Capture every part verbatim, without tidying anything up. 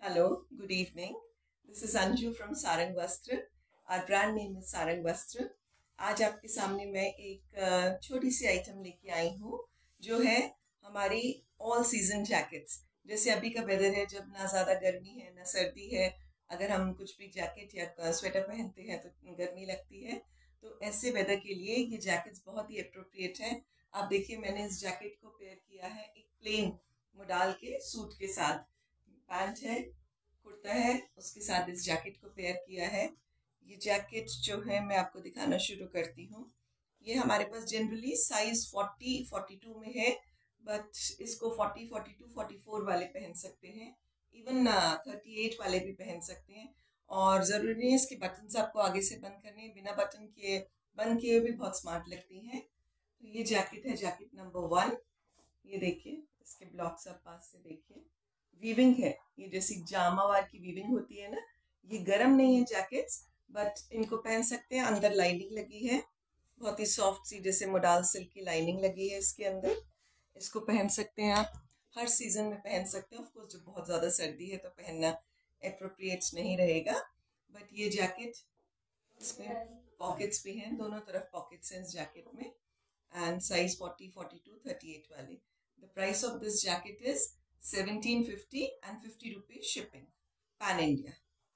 Hello, good evening. This is Anju from Sarang Vastra. Our brand name is Sarang Vastra. आज आपके सामने मैं एक छोटी सी आइटम लेके आई हूँ जो है हमारी ऑल सीजन जैकेट्स। जैसे अभी का वेदर है, जब ना ज़्यादा गर्मी है ना सर्दी है, अगर हम कुछ भी जैकेट या स्वेटर पहनते हैं तो गर्मी लगती है, तो ऐसे वेदर के लिए ये जैकेट्स बहुत ही अप्रोप्रिएट है। आप देखिए, मैंने इस जैकेट को पेयर किया है एक प्लेन मोडाल के सूट के साथ। पैंट है, कुर्ता है, उसके साथ इस जैकेट को पेयर किया है। ये जैकेट जो है मैं आपको दिखाना शुरू करती हूँ। ये हमारे पास generally size forty forty two में है, बट इसको forty forty two forty four वाले पहन सकते हैं, इवन थर्टी एट वाले भी पहन सकते हैं। और ज़रूरी नहीं है इसके बटन्स आपको आगे से बंद करने, बिना बटन के बंद किए भी बहुत स्मार्ट लगती हैं। तो ये जैकेट है, जैकेट नंबर वन। ये देखिए, इसके ब्लॉक्स आप पास से देखिए, वीविंग है। ये जैसी जामावार की वीविंग होती है ना, ये गर्म नहीं है जैकेट्स, बट इनको पहन सकते हैं। अंदर लाइनिंग लगी है, बहुत ही सॉफ्ट सी, जैसे मोडाल सिल्क की लाइनिंग लगी है इसके अंदर। इसको पहन सकते हैं आप, हर सीजन में पहन सकते हैं। ऑफ कोर्स जब बहुत ज़्यादा सर्दी है तो पहनना अप्रोप्रिएट नहीं रहेगा, बट ये जैकेट, इसमें पॉकेट्स भी हैं, दोनों तरफ पॉकेट्स हैं इस जैकेट में। And size forty forty two thirty eight वाले। The price of this jacket is seventeen fifty and fifty rupees shipping, pan India.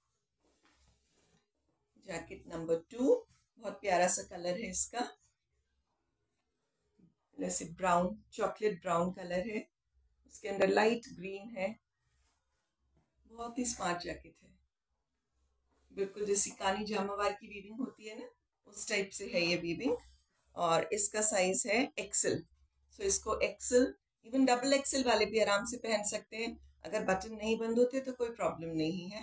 Jacket number two, बहुत प्यारा सा कलर है इसका, जैसे ब्राउन, चॉकलेट ब्राउन कलर है, उसके अंदर लाइट ग्रीन है। बहुत ही स्मार्ट जैकेट है, बिल्कुल जैसी कानी जामावार की वीविंग होती है ना, उस टाइप से है ये वीविंग। और इसका साइज है एक्सेल। सो इसको एक्सेल, इवन डबल एक्सेल वाले भी आराम से पहन सकते हैं। अगर बटन नहीं बंद होते तो कोई प्रॉब्लम नहीं है,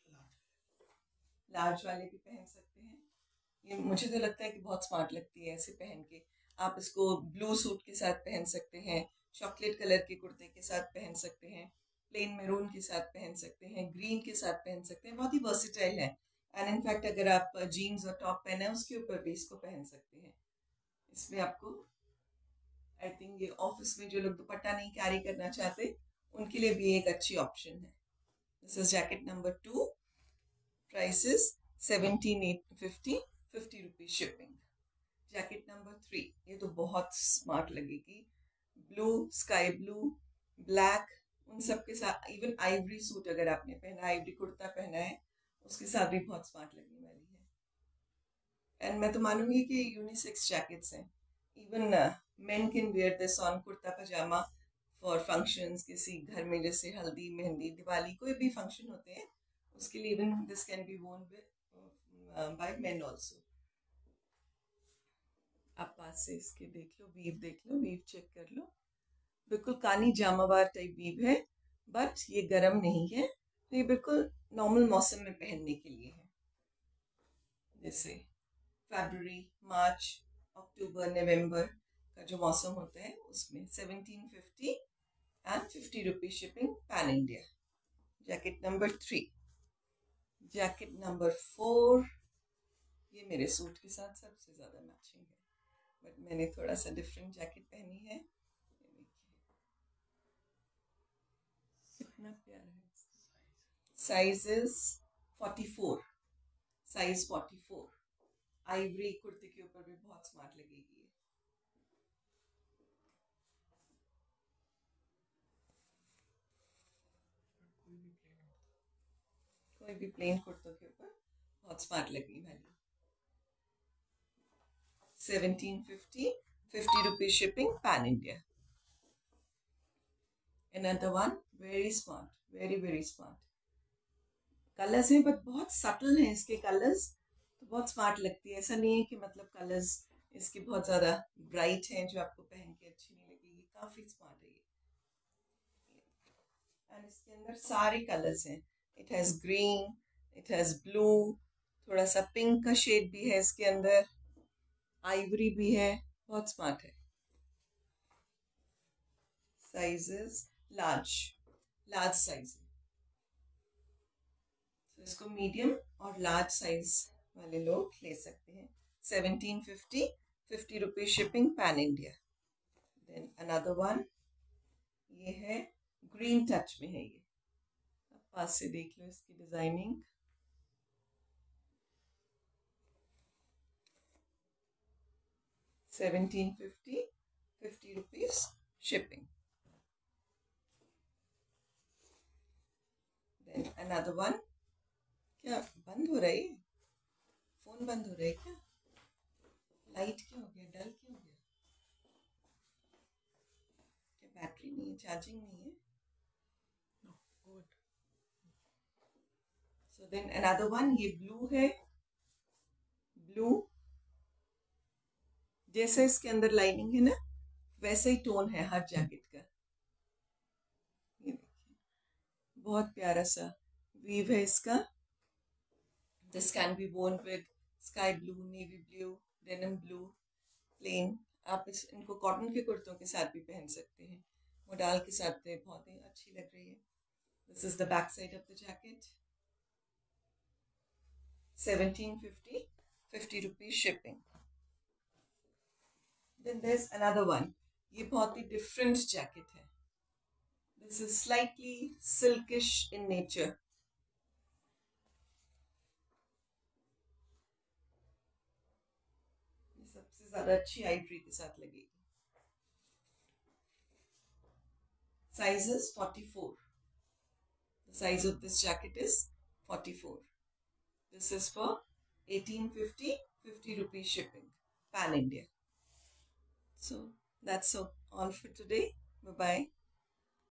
लार्ज वाले भी पहन सकते हैं। ये मुझे तो लगता है कि बहुत स्मार्ट लगती है ऐसे पहन के। आप इसको ब्लू सूट के साथ पहन सकते हैं, चॉकलेट कलर के कुर्ते के साथ पहन सकते हैं, प्लेन मैरून के साथ पहन सकते हैं, ग्रीन के साथ पहन सकते हैं। बहुत ही वर्सेटाइल है। एंड इनफैक्ट अगर आप जीन्स और टॉप पहने हैं उसके ऊपर भी इसको पहन सकते हैं। इसमें आपको, आई थिंक ये ऑफिस में जो लोग दुपट्टा नहीं कैरी करना चाहते उनके लिए भी एक अच्छी ऑप्शन है। This is jacket number two. Price is seventeen fifty, fifty rupees shipping. Jacket number three, ये तो बहुत स्मार्ट लगेगी। ब्लू, स्काई ब्लू, ब्लैक, उन सब के साथ, इवन आइवरी सूट अगर आपने पहना, आइवरी कुर्ता पहना है, उसके साथ भी बहुत स्मार्ट लगने वाली है। एंड मैं तो मानूंगी कि यूनिसेक्स जैकेट्स हैं। Even men can wear this on kurta pajama for functions, किसी घर में जैसे हल्दी, मेहंदी, दिवाली, कोई भी फंक्शन होते हैं उसके लिए even this can be worn by men also. आप पास से इसके देख लो, वीव देख लो, वीव चेक कर लो, बिल्कुल कानी जामावार टाइप वीव है, बट ये गर्म नहीं है। तो ये बिल्कुल नॉर्मल मौसम में पहनने के लिए है, जैसे फरवरी, मार्च, अक्टूबर, नवंबर का जो मौसम होता है उसमें। Seventeen fifty and fifty rupees shipping, pan India. Jacket number three. Jacket number four, ये मेरे सूट के साथ सबसे ज़्यादा मैचिंग है, बट मैंने थोड़ा सा डिफरेंट जैकेट पहनी है। कितना प्यारा है। Size is forty four, size forty four. Ivory कुर्ते के ऊपर भी बहुत स्मार्ट लगेगी। कोई भी प्लेन कुर्तों के ऊपर बहुत स्मार्ट लगने वाली। Seventeen fifty, fifty rupees shipping, pan India. Another one, very smart, very very smart. Colours हैं बट बहुत सटल हैं इसके कलर्स, तो बहुत स्मार्ट लगती है। ऐसा नहीं है कि मतलब कलर्स इसके बहुत ज़्यादा ब्राइट हैं जो आपको पहन के अच्छी नहीं लगेगी। काफ़ी स्मार्ट है ये। एंड इसके अंदर सारे कलर्स हैं। It has green, it has blue, थोड़ा सा पिंक का शेड भी है इसके अंदर, आइवरी भी है, बहुत स्मार्ट है। साइजेस लार्ज, लार्ज साइज, तो इसको मीडियम और लार्ज साइज वाले लोग ले सकते हैं। Seventeen fifty, fifty rupees shipping, pan India. Then another one, ये है ग्रीन टच में है, ये आप पास से देख लो इसकी designing. Seventeen fifty, fifty rupees shipping. Then another one. क्या बंद हो रहा है? फोन बंद हो रहा है क्या? लाइट क्या हो गया? डल क्यों हो गया? क्या बैटरी नहीं है? चार्जिंग नहीं है? No, good. So then another one, ये ब्लू है। ब्लू जैसे इसके अंदर लाइनिंग है ना, वैसे ही टोन है हर जैकेट का। ये देखिए, बहुत प्यारा सा वीव है इसका। This can be worn with sky blue, navy blue, denim blue, plain. आप इस इनको कॉटन के कुर्तों के साथ भी पहन सकते हैं, मोडाल के साथ तो बहुत ही अच्छी लग रही है। This is the back side of the jacket. Seventeen fifty, fifty rupees shipping. Then there is another one. ये बहुत ही डिफरेंट जैकेट है। This is slightly silkish in nature. सबसे ज्यादा अच्छी आइवरी के साथ लगेगी। Size is forty-four. The size of this jacket is forty-four. This is for eighteen fifty, fifty rupees shipping, pan India. So that's all for today. Bye bye.